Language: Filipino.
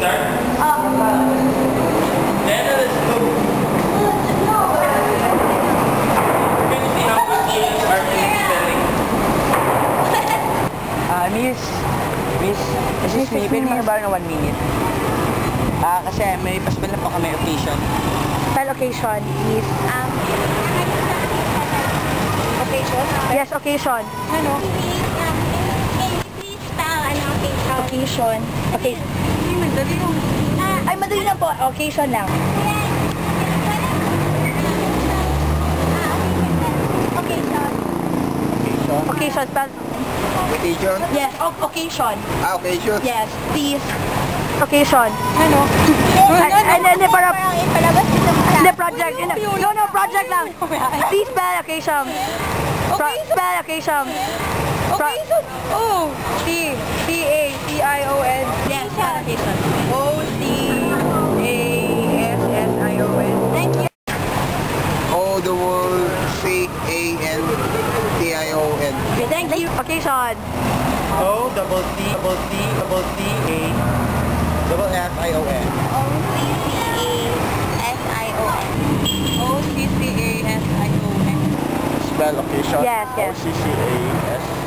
start? Then let's go. We're going to see how quickly you start spelling. Excuse me, pwede mo ba ng 1 minute? Kasi may paspel na po kami occasion. Spell occasion is... occasion? Yes, occasion. Ano? Please spell an occasion. Occasion. Okay. Ay, madali lang po. Occasion lang. Occasion. Occasion. Spell... Occasion? Yes, occasion. Occasion? Yes, please. Occasion. Ano? Hindi, para... Parang ipalabas dito sa... Hindi, project. No, project lang. Please spell occasion. Spell occasion. Occasion? Oh! C-A-C-I-O-N. Yes, spell occasion. O-C-A-S-S-I-O-N. Thank you. O-C-A-N-T-I-O-N. Okay, thank you. Occasion. O-double-T-F-I-O-N. O-C-C-A-S-I-O-N. O-C-C-A-S-I-O-N. Spell occasion? Yes, yes. O-C-C-A-S